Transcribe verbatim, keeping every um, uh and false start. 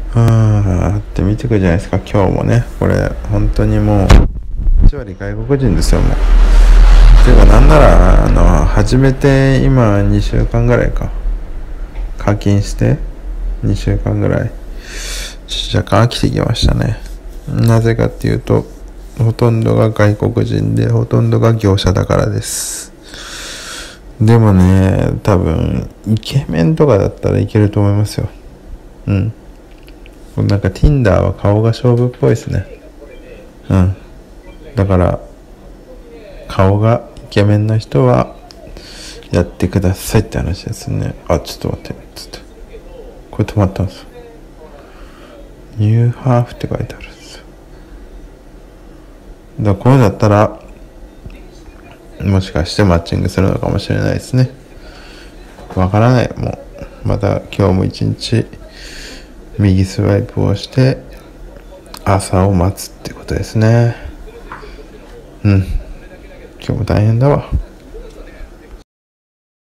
あーって見てくるじゃないですか。今日もね、これ本当にもういち割外国人ですよ。もうていうか、なんならあの始めて今にしゅうかんぐらいか、課金してにしゅうかんぐらい若干飽きてきましたね。なぜかっていうと、ほとんどが外国人で、ほとんどが業者だからです。でもね、多分イケメンとかだったらいけると思いますよ。うん。なんか Tinder は顔が勝負っぽいですね。うん。だから顔がイケメンな人はやってくださいって話ですね。あ、ちょっと待って、ちょっとこれ止まったんですよ。ニューハーフって書いてあるんですよ。だからこれだったらもしかしてマッチングするのかもしれないですね。わからない。もうまた今日も一日右スワイプをして朝を待つってことですね。うん。今日も大変だわ。